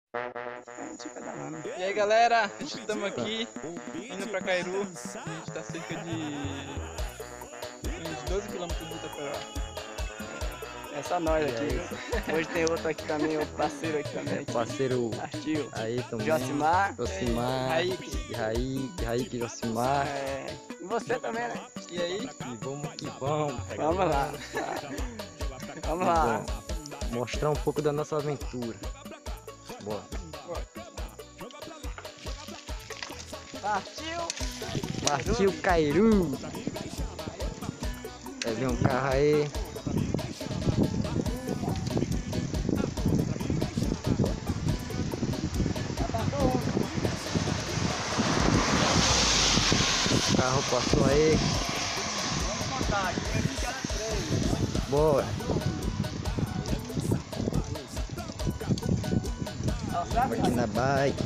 E aí galera, estamos aqui indo pra Cairu. A gente tá cerca de uns 12 km de Itaperó. É só nós aqui. Hoje tem outro aqui também, outro parceiro aqui também. Parceiro Artil. aí também. Josimar. Raik, Josimar. E você também, né? E aí? E vamos que vamos. Vamos lá. Vamos lá. Bom, mostrar um pouco da nossa aventura. Bora. Partiu Cairu. Vai vir um carro aí. O carro passou aí. Bora. Vamos aqui na bike.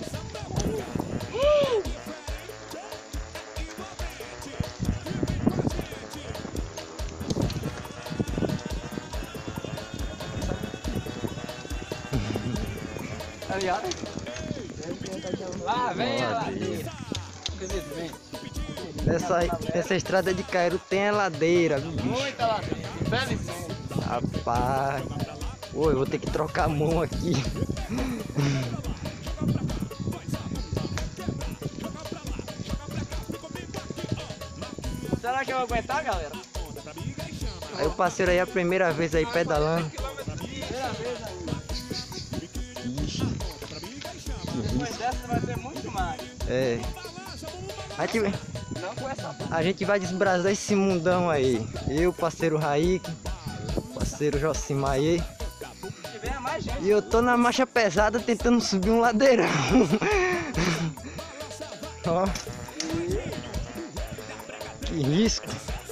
Tá ligado? Lá, vem Bora, lá. Deus. Vem. Essa estrada de Cairu tem a ladeira, viu, bicho? Muita lá dentro. Dá licença. Rapaz. Oi, vou ter que trocar a mão aqui. Será que eu vou aguentar, galera? Aí o parceiro aí é a primeira vez aí pedalando. Primeira vez ainda. Ixi. Depois dessa vai ter muito mais. É. Não com essa. A gente vai desbrasar esse mundão aí. Eu, parceiro Raik, parceiro Josimar aí. Se tiver mais gente. E eu tô na marcha pesada tentando subir um ladeirão. Ó. Que risco.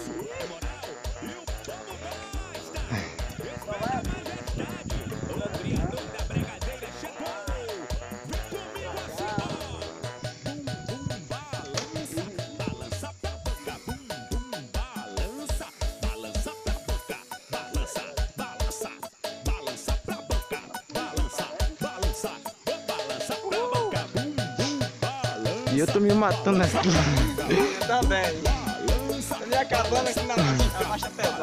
E eu tô me matando aqui. Eu também. Tô me acabando aqui na marcha pesada.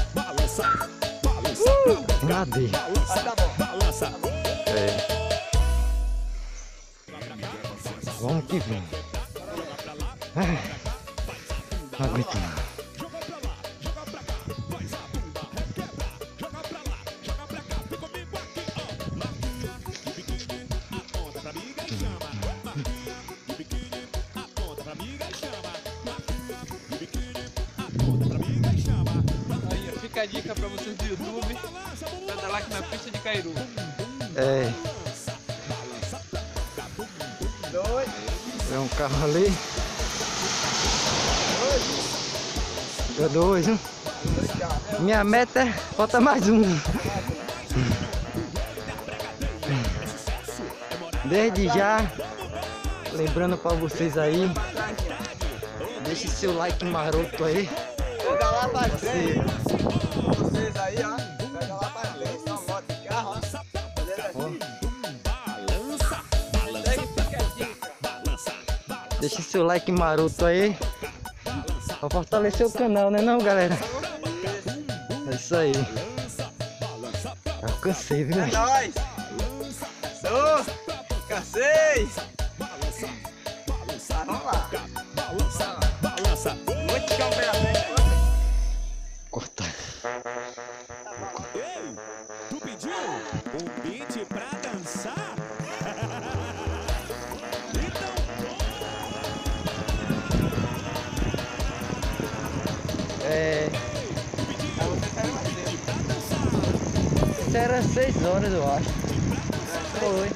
Ladeira. Mas tá bom. É. Vamos que vamos. Não aguento não. Aí, ó, fica a dica pra vocês do YouTube. Pedalar aqui na pista de Cairu. É. Dois. É um carro ali. Eu dois, hein? Minha meta é... Falta mais um. Desde já, lembrando pra vocês aí, deixe seu like maroto aí. Pega lá pra frente. Vocês aí, ó. Pega lá pra frente. Só moto de carro, ó. Beleza? Segue, fica a dica. Deixe seu like maroto aí. Pra fortalecer o canal, né não, galera? É isso aí. Eu cansei, viu? É nóis. Cansei. Vamos lá. Muito chão pela frente. Cortar. Tu pediu um beat pra dançar? É. Isso era 6 horas, eu acho. Foi.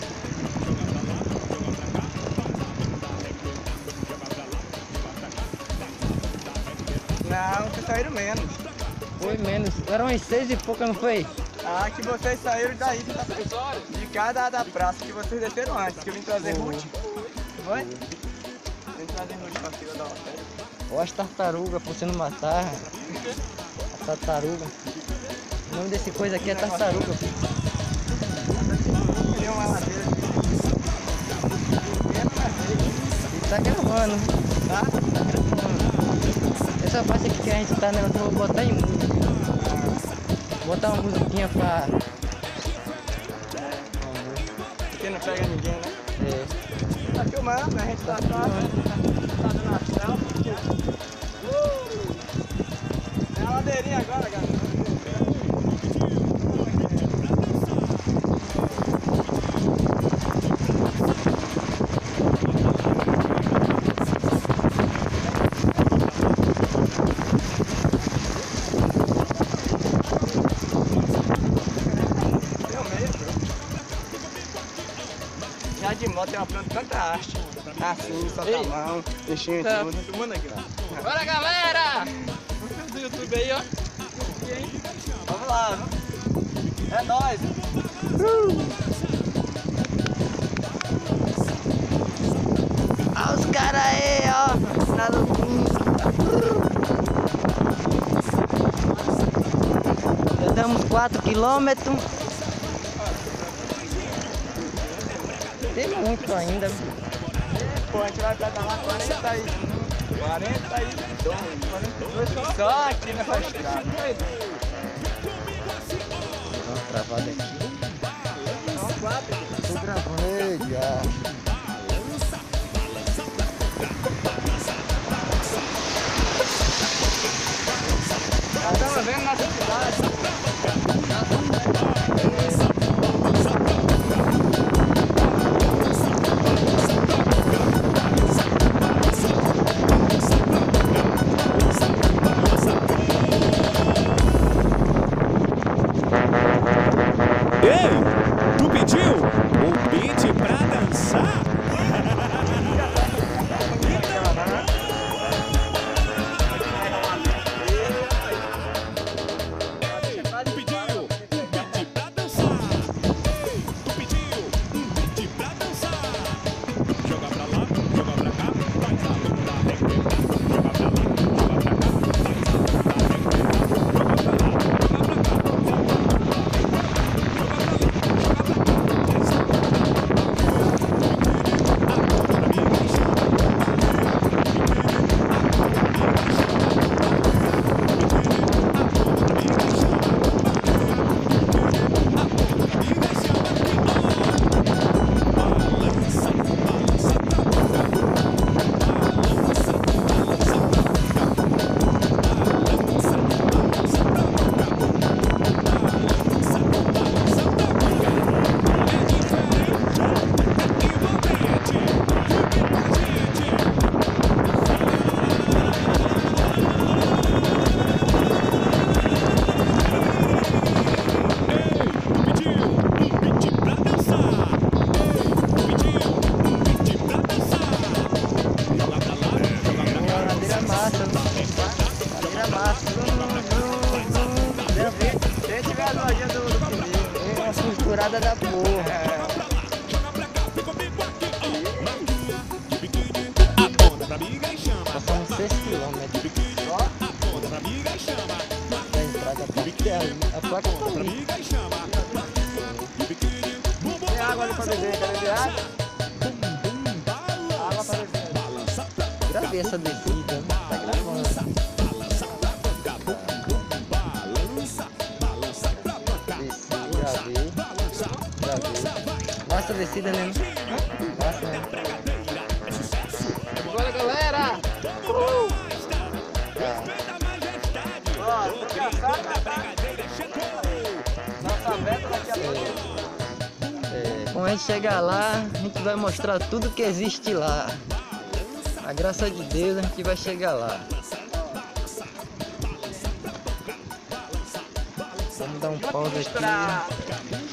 Não, vocês saíram menos. Foi menos. Eram umas 6 e pouca, não foi? Ah, que vocês saíram daí de cada da praça que vocês desceram antes, que eu vim trazer Ruth. Foi? Vim trazer Ruth pra fila da oferta. Ou as tartarugas, pra você não matar. A tartaruga. O nome desse coisa aqui é tartaruga. Tem uma ladeira. Tá gravando. Tá? Tá gravando. Essa parte aqui que a gente tá, né? Eu vou botar em música. Botar uma musiquinha pra... Porque não pega ninguém, né? É. Tá filmando, a gente tá dando astral. É a ladeirinha agora, galera. Já de moto eu aprendo tanta arte. Assim, solta a mão, deixinho e Tá tudo. filmando aqui, ó. Bora, galera! Do YouTube aí, ó. Vamos lá, viu? É nóis. Olha os caras aí, ó. Na lutinha. Já damos 4 quilômetros. Tem muito ainda. Pô, a gente vai pedalar 42 só aqui nessa estrada. Dá uma travada aqui. São 4. Tô gravando. Ei, já. Já estamos vendo nossa cidade. Ei, tu pediu o beat pra dançar? Tu pediu um beat pra dançar? Tu pediu um beat pra dançar? Joga pra lá, joga pra cá, faz a bunda arrebentar. Joga pra lá, joga pra cá, faz a bunda arrebentar. Joga pra lá, joga pra cá. Ladeira massa. Ladeira massa. Se a gente tiver a lojinha do pneu, É uma cinturada da porra. Aponta pra amiga e chama. Passamos 6 quilômetros. Aponta pra amiga e chama. Da entrada até ali. A placa tá ali. Amiga e chama. tem água ali pra beber, quer beber água? Água pra beber. Gravei essa descida. Tá gravando. Desci, gravei. Massa a descida, né? Massa, né? Bora, galera! Ó, tô cansado, tá? Nossa meta daqui a pouco. Quando a gente chegar lá, a gente vai mostrar tudo que existe lá. A graça de Deus, a gente vai chegar lá. Vamos dar um pause aqui.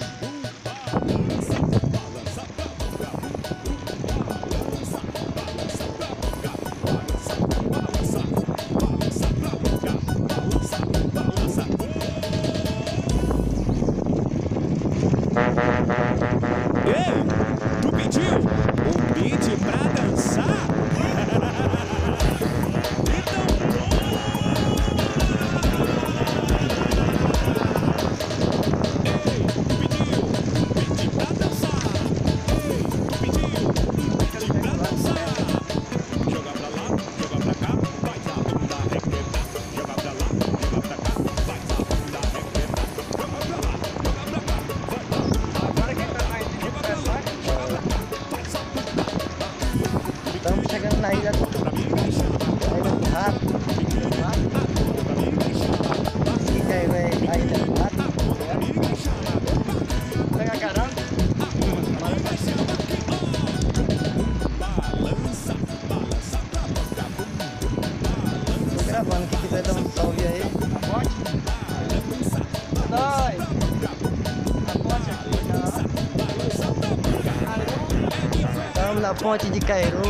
Ei, tu pediu um beat pra dançar? Estamos na ponte de Cairu.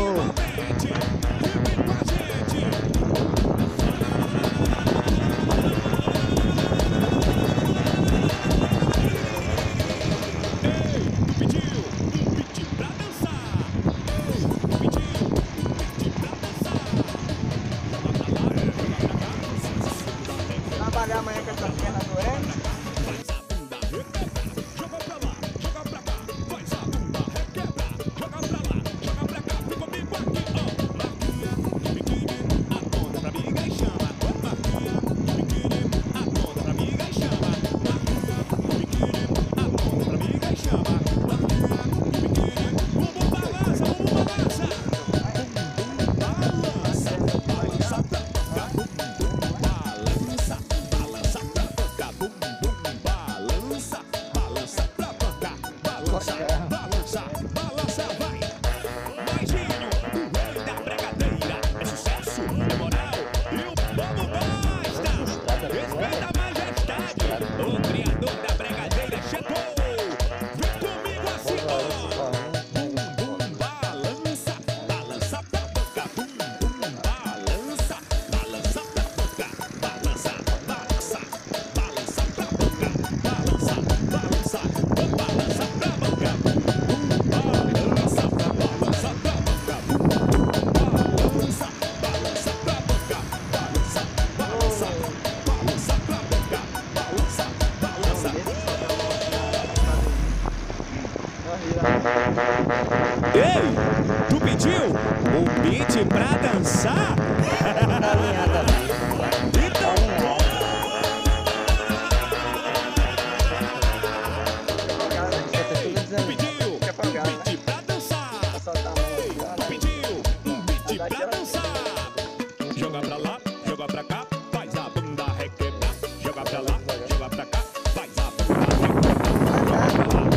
Trabalhar amanhã com essa perna doente. Ei, tu pediu um beat pra dançar? Tá alinhada. Então pediu Quer folgar, né? beat pra dançar. Pra soltar a mão. Pediu um beat pra dançar. Joga pra lá, joga pra cá, faz a bunda requebrar. Joga pra lá, joga pra cá, faz a bunda requebrar.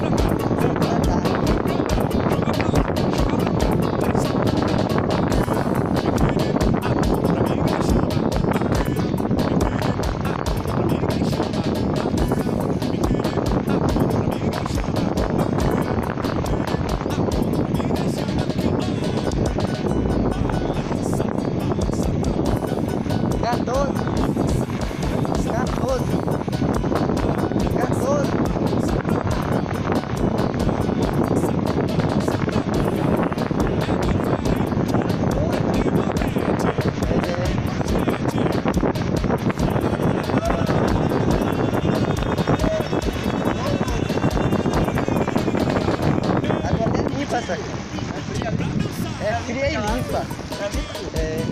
É fria e limpa. É.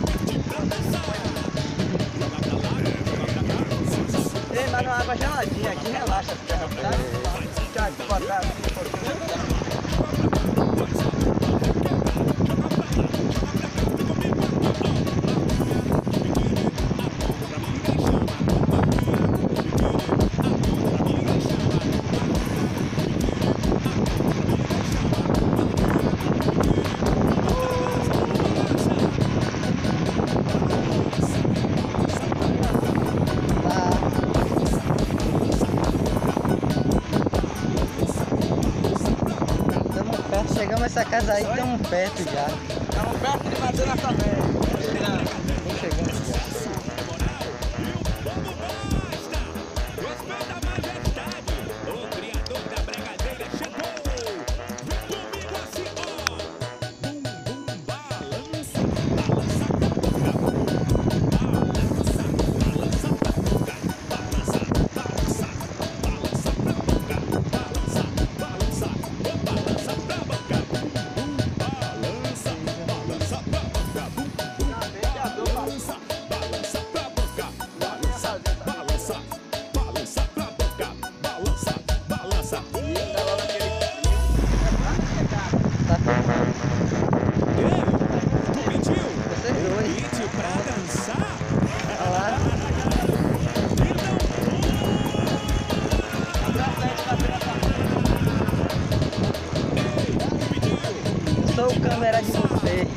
Ei, mas uma água geladinha aqui relaxa as pernas, sabe? Fica aqui botar assim, um pouquinho. Chegamos nessa casa aí, estamos perto já. Estamos perto de bater nessa merda. Estamos chegando já. Sou câmera de vocês.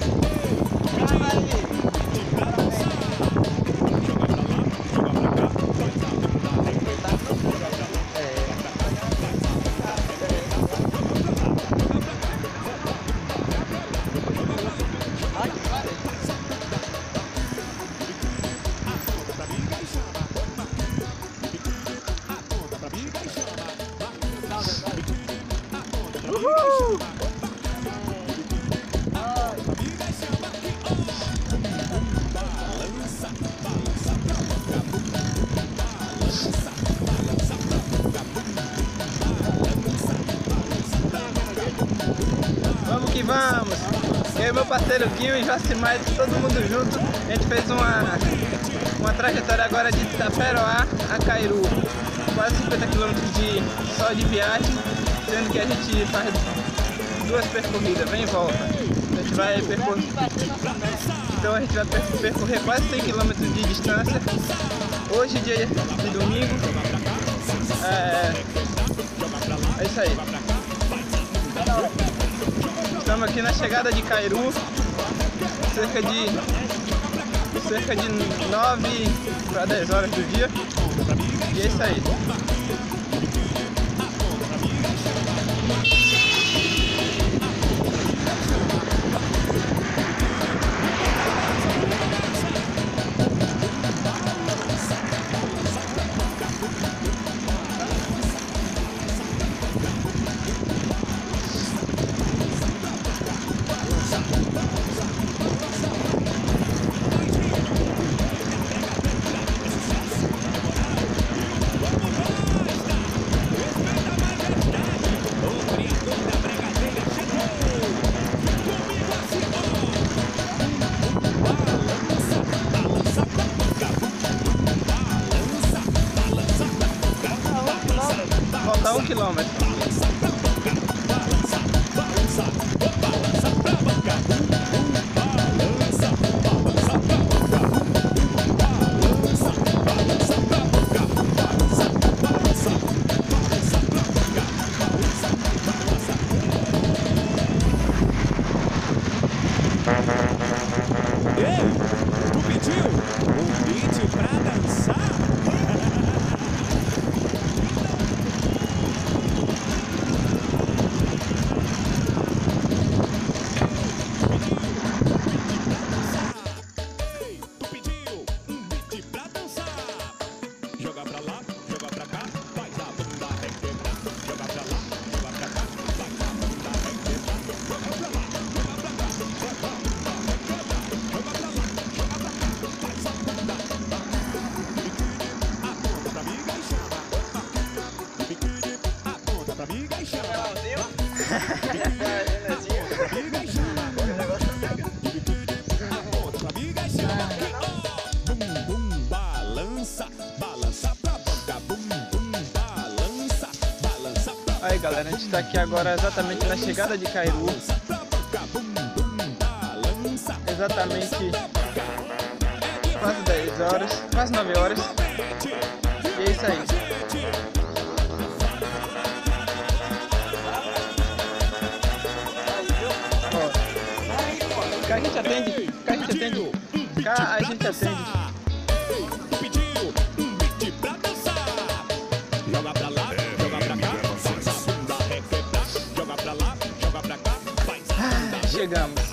Vamos que vamos! Eu e meu parceiro Guinho e Joacimar, todo mundo junto. A gente fez uma trajetória agora de Itaperoá a Cairu. Quase 50 km só de viagem, sendo que a gente faz 2 percorridas, vem e volta. A gente vai percorrer. Então a gente vai percorrer quase 100 km de distância. Hoje, dia de domingo. É isso aí. Estamos aqui na chegada de Cairu, cerca de 9 para 10 horas do dia. E é isso aí. Falta 1 quilômetro. Ei, tu pediu um beat pra dançar? Aí galera, a gente está aqui agora exatamente na chegada de Cairu. Exatamente quase 10 horas, quase 9 horas. E é isso aí. Ó, cá a gente atende, cá a gente atende, cá a gente atende. Chegamos.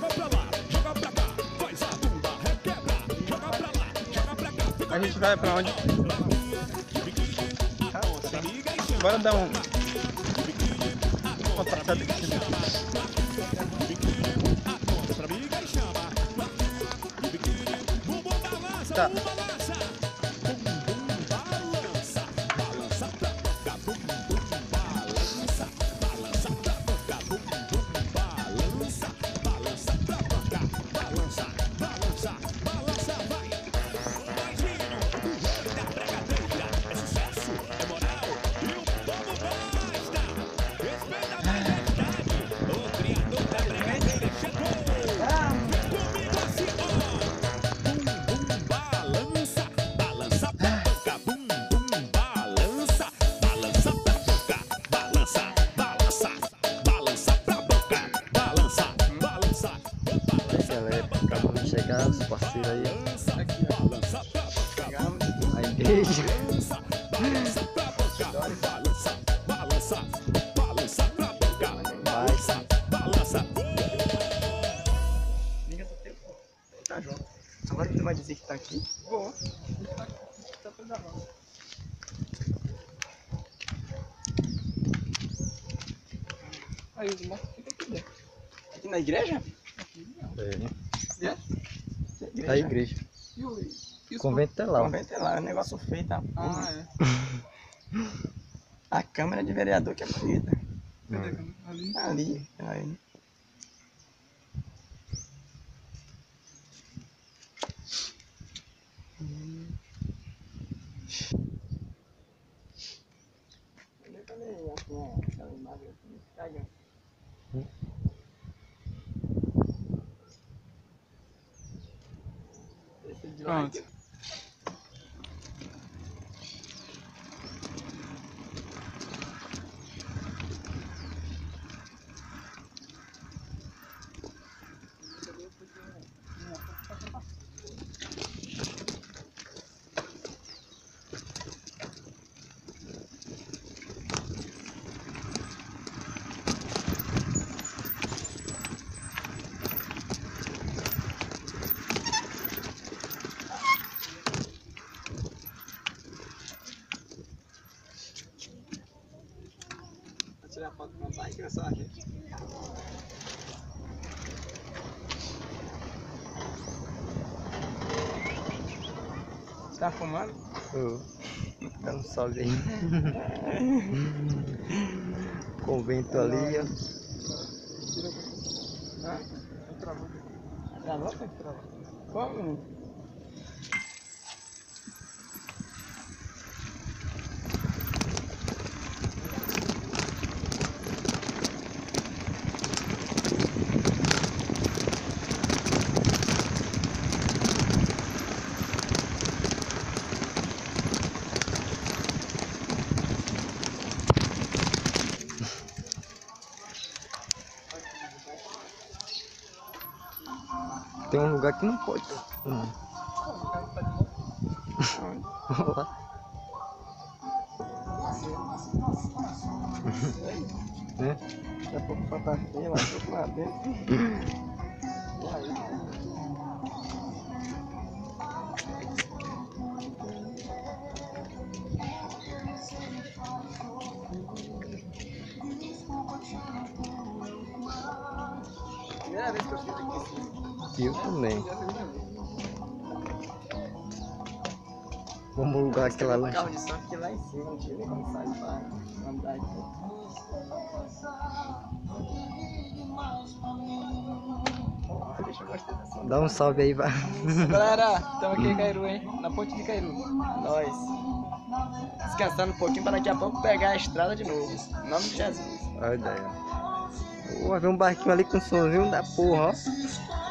A gente vai pra onde? Bora dar uma passada aqui. Tá. Chegar, os parceiros aí. Aqui, ó. Chegamos. A igreja. Liga teu tempo. Tá, João. Agora que tu vai dizer que tá aqui. Vou. Tá pra dar uma. Aí, os irmãos ficam aqui dentro. Aqui na igreja? É. Igreja. A igreja. E o O convento é lá. O Ó. convento é lá, é um negócio feio, tá? Ah, é. A câmara de vereador que é bonita. Cadê? Ali. Ali, ali. Pronto. Tirar foto com a bike, olha só aqui. Você tá fumando? Dá um salve aí. Convento ali, ó. Ah, travou. Travou? Travou. Como? Tem um lugar que não pode. Né? Daqui a pouco fantasia, lá tô lá dentro. E aí? Primeira vez que eu fiz aqui. Eu também. Vamos alugar aquela O lancha. carro de som aqui lá em cima, não tinha nem como sair pra andar aqui. Porra, deixa eu gostar dessa. Dá um salve aí, vai. Galera, estamos aqui em Cairu, hein? Na ponte de Cairu. Nós. Descansando um pouquinho para daqui a pouco pegar a estrada de novo. Em nome de Jesus. Olha daí, ó. Vai ver um barquinho ali com somzinho da porra, ó.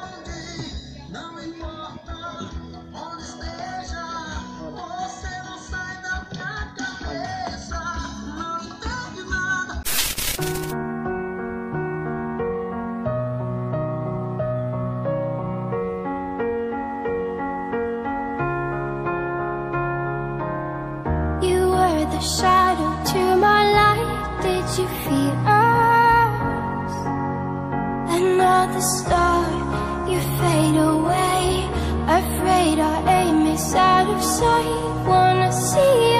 You were the shadow to my light. Did you feel us? Another star, you fade away. Afraid our aim is out of sight. Wanna see